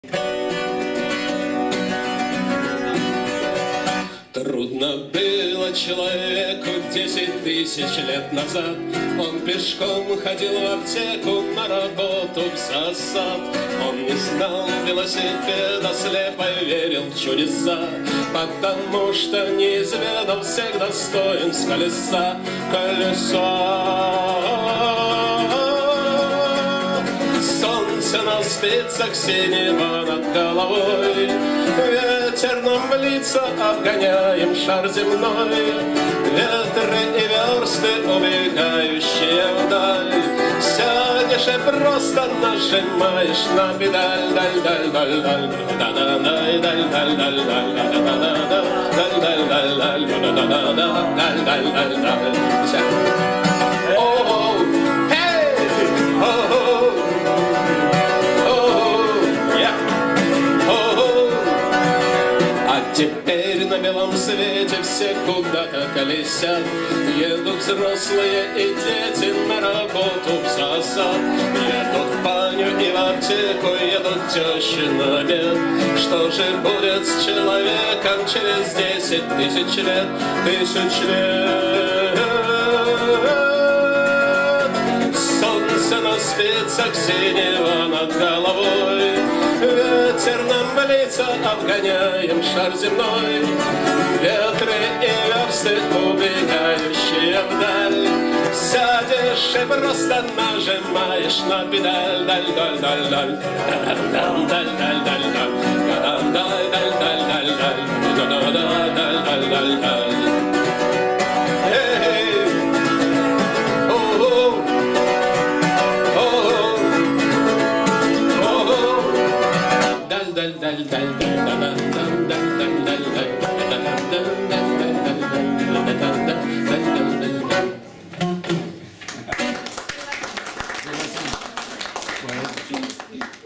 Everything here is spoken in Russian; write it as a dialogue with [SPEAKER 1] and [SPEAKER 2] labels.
[SPEAKER 1] Трудно было человеку 10 тысяч лет назад. Он пешком ходил в аптеку, на работу в засад. Он не знал велосипеда, слепо верил в чудеса, потому что неизведом всегда стоим с колеса. Солнце на спицах синего над головой, ветер нам в лица, обгоняем шар земной. Ветры и версты, убегающие вдаль, сядешь и просто нажимаешь на педаль. Даль, даль, даль, даль, да да даль, даль, даль, даль, даль, да да да даль, даль, даль, даль, да да да даль, даль, даль, даль. Теперь на белом свете все куда-то колесят, едут взрослые и дети на работу в засад, едут в баню и в аптеку, едут тещи на обед. Что же будет с человеком через 10 тысяч лет? Солнце на спицах синего над головой, ветер нам в лица, обгоняем шар земной. Ветры и версты, убегающие вдаль, сядешь и просто нажимаешь на педаль. Даль, даль, даль, даль, даль, даль, даль, даль, даль, даль, даль, даль, даль, даль, даль, даль.
[SPEAKER 2] Спасибо.